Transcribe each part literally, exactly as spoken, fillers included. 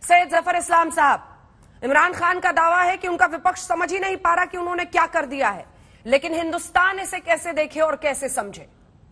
सैयद जफर इस्लाम साहब, इमरान खान का दावा है कि उनका विपक्ष समझ ही नहीं पा रहा कि उन्होंने क्या कर दिया है, लेकिन हिंदुस्तान इसे कैसे देखे और कैसे समझे?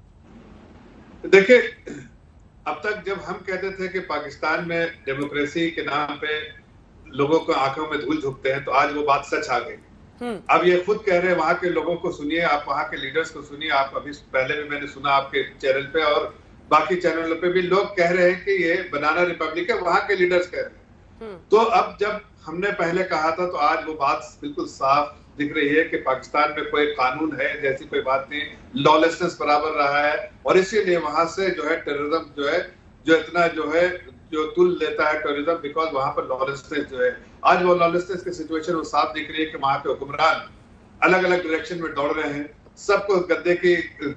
देखिए, अब तक जब हम कहते थे कि पाकिस्तान में डेमोक्रेसी के नाम पे लोगों को आंखों में धूल झुकते हैं, तो आज वो बात सच आ गई। अब ये खुद कह रहे हैं, वहां के लोगों को सुनिए, आप वहां के लीडर्स को सुनिए। आप अभी पहले भी मैंने सुना आपके चैनल पे और बाकी चैनलों पे भी लोग कह रहे हैं कि ये बनाना रिपब्लिक है, वहां के लीडर्स कह रहे हैं। तो अब जब हमने पहले कहा था तो आज वो बात बिल्कुल साफ दिख रही है कि पाकिस्तान में कोई कानून है जैसी कोई बात नहीं, लॉलेसनेस बराबर रहा है, और इसीलिए वहां से जो है टेररिज्म जो है जो इतना जो है जो तुल लेता है टेररिज्म, बिकॉज वहां पर लॉलेसनेस जो है, आज वो लॉलेसनेस की सिचुएशन वो साफ दिख रही है कि वहां पे हुक्मरान अलग अलग डायरेक्शन में दौड़ रहे हैं। सबको गद्दे की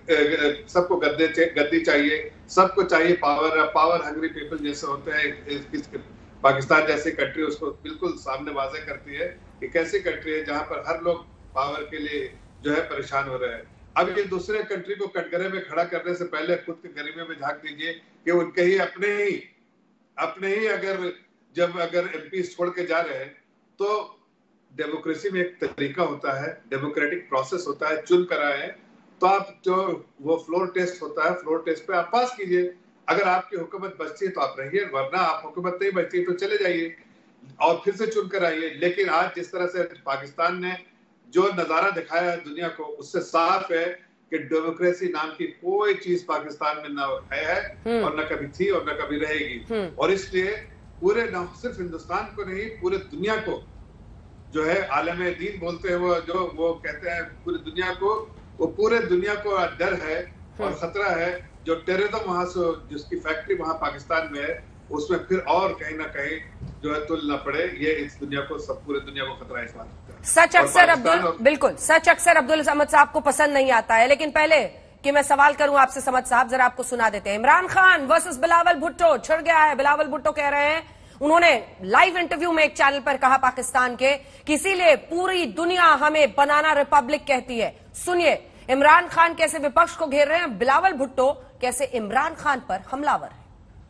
सबको गद्दे गद्दी चाहिए, सबको चाहिए पावर। पावर हंग्री पीपल जैसे होते हैं, पाकिस्तान जैसी कंट्री उसको बिल्कुल सामने वाज़ेह करती है कि कैसी कंट्री है जहां पर हर लोग पावर के लिए जो है परेशान हो रहे हैं। अब ये दूसरे कंट्री को कटघरे में खड़ा करने से पहले खुद के गरीबे में झांक दीजिए कि उनके ही अपने ही अपने ही अगर जब अगर एमपी छोड़ के जा रहे हैं, तो डेमोक्रेसी में एक तरीका होता है, डेमोक्रेटिक प्रोसेस होता है, चुन कर आए हैं तो आप जो वो फ्लोर टेस्ट होता है, फ्लोर टेस्ट पे आप पास कीजिए। अगर आपकी हुकूमत बचती है तो आप रहिए, वरना आप हुकूमत नहीं बचती तो चले जाइए और फिर से चुन कर आइए। लेकिन आज जिस तरह से पाकिस्तान ने जो नजारा दिखाया है दुनिया को, उससे साफ है कि डेमोक्रेसी नाम की कोई चीज पाकिस्तान में न है और न कभी थी और न कभी रहेगी। और इसलिए पूरे न सिर्फ हिंदुस्तान को नहीं, पूरे दुनिया को जो है आलम दीन बोलते हैं वो, जो वो कहते हैं पूरी दुनिया को, वो पूरे दुनिया को डर है और खतरा है जो टेररिज्म वहां से जिसकी फैक्ट्री वहां पाकिस्तान में है, उसमें फिर और कहीं ना कहीं जो है तुल न पड़े। ये इस दुनिया को, सब पूरे दुनिया को खतरा है इस बात का। सच अक्सर अब्दुल बिल्कुल सच अक्सर अब्दुल समद साहब को पसंद नहीं आता है, लेकिन पहले कि मैं सवाल करूं आपसे समद साहब, जरा आपको सुना देते हैं। इमरान खान वर्सेस बिलावल भुट्टो छिड़ गया है। बिलावल भुट्टो कह रहे हैं, उन्होंने लाइव इंटरव्यू में एक चैनल पर कहा पाकिस्तान के कि इसीलिए पूरी दुनिया हमें बनाना रिपब्लिक कहती है। सुनिए इमरान खान कैसे विपक्ष को घेर रहे हैं, बिलावल भुट्टो कैसे इमरान खान पर हमलावर है।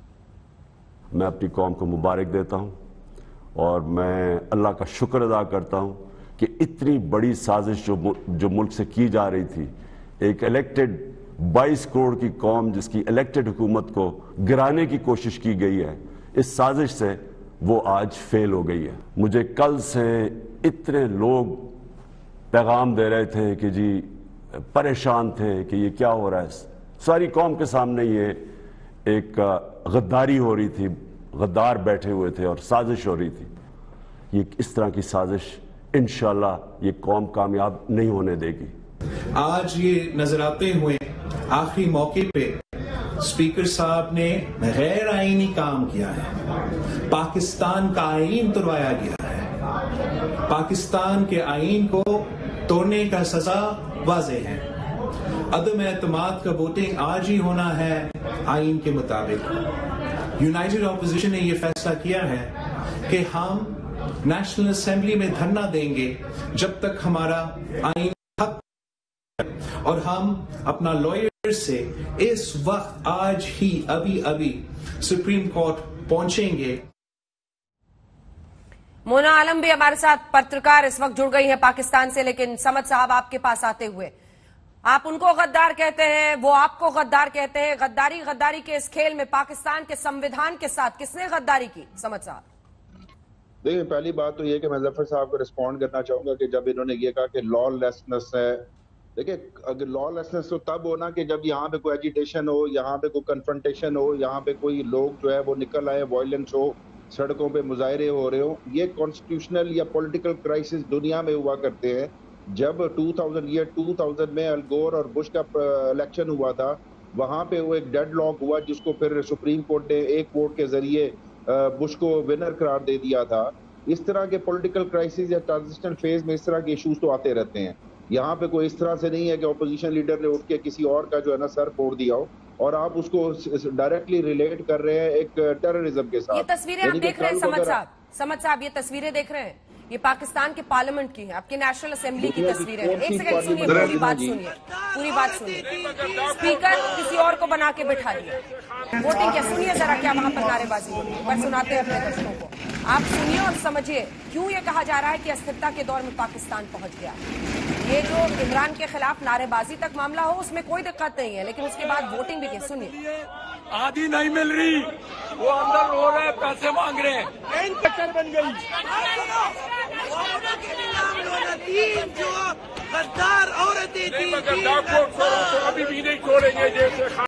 मैं अपनी कौम को मुबारक देता हूं और मैं अल्लाह का शुक्र अदा करता हूं कि इतनी बड़ी साजिश जो जो मुल्क से की जा रही थी, एक इलेक्टेड बाईस करोड़ की कौम जिसकी इलेक्टेड हुकूमत को गिराने की कोशिश की गई है, इस साजिश से वो आज फेल हो गई है। मुझे कल से इतने लोग पैगाम दे रहे थे कि जी परेशान थे कि ये क्या हो रहा है, सारी कौम के सामने ये एक गद्दारी हो रही थी, गद्दार बैठे हुए थे और साजिश हो रही थी। ये इस तरह की साजिश इंशाल्लाह ये कौम कामयाब नहीं होने देगी। आज ये नजर आते हुए आखिरी मौके पे स्पीकर साहब ने गैर आईनी काम किया है, पाकिस्तान का आईन तोड़वाया गया है। पाकिस्तान के आईन को तोड़ने का सजा वाज़ेह है। अदम एतमाद का वोटिंग आज ही होना है आईन के मुताबिक। यूनाइटेड ऑपोजिशन ने यह फैसला किया है कि हम नेशनल असेंबली में धरना देंगे जब तक हमारा आईन हक, और हम अपना लॉयर से इस वक्त आज ही अभी अभी सुप्रीम कोर्ट पहुंचेंगे। मोना आलम भी हमारे साथ पत्रकार इस वक्त जुड़ गई है पाकिस्तान से, लेकिन समद साहब आपके पास आते हुए, आप उनको गद्दार कहते हैं, वो आपको गद्दार कहते हैं। गद्दारी गद्दारी के इस खेल में पाकिस्तान के संविधान के साथ किसने गद्दारी की, समद साहब? देखिए, पहली बात तो ये कि मैं जफर साहब को रिस्पॉन्ड करना चाहूंगा कि जब इन्होंने ये कहा कि लॉलेसनेस है, देखिए अगर लॉलेसनेस तो तब होना कि जब यहाँ पे कोई एजिटेशन हो, यहाँ पे कोई कन्फ्रंटेशन हो, यहाँ पे कोई लोग जो है वो निकल आए, वायलेंस हो, सड़कों पे मुजाहरे हो रहे हो। ये कॉन्स्टिट्यूशनल या पॉलिटिकल क्राइसिस दुनिया में हुआ करते हैं। जब दो हज़ार ईयर दो हज़ार में अल गोर और बुश का इलेक्शन हुआ था, वहाँ पे वो एक डेडलॉक हुआ जिसको फिर सुप्रीम कोर्ट ने एक वोट के जरिए बुश को विनर करार दे दिया था। इस तरह के पॉलिटिकल क्राइसिस या ट्रांजिशनल फेज में इस तरह के इश्यूज तो आते रहते हैं। यहाँ पे कोई इस तरह से नहीं है कि अपोजिशन लीडर ने उठ के किसी और का जो है ना सर फोड़ दिया हो और आप उसको डायरेक्टली रिलेट कर रहे हैं एक टेररिज्म के साथ। ये तस्वीरें आप देख रहे हैं समद साहब, समद साहब ये तस्वीरें देख रहे हैं, ये पाकिस्तान के पार्लियामेंट की है, आपकी नेशनल असेंबली की तस्वीरें हैं। एक सेकंड सुनिए, पूरी बात सुनिए, पूरी बात सुनिए। स्पीकर किसी और को बना के बिठा दिया, वोटिंग क्या, सुनिए जरा क्या वहां पर नारेबाजी हो रही है, पर सुनाते हैं अपने दर्शकों को। آپ سنیے اور سمجھیے کیوں یہ کہا جا رہا ہے کہ استھرتا کے دور میں پاکستان پہنچ گیا. یہ جو عمران کے خلاف نعرے بازی تک معاملہ ہو اس میں کوئی دقت نہیں ہے، لیکن اس کے بعد ووٹنگ بھی کی. سنیے. آدھی نہیں مل رہی، وہ اندر رو رہے ہیں، پیسے مانگ رہے ہیں، این چکر بن گئی. جو غدار عورتیں تھیں ابھی بھی نہیں چھوڑیں گے جیسے